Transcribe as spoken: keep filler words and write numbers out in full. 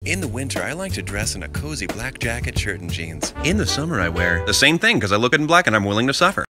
In the winter, I like to dress in a cozy black jacket, shirt, and jeans. In the summer, I wear the same thing because I look good in black and I'm willing to suffer.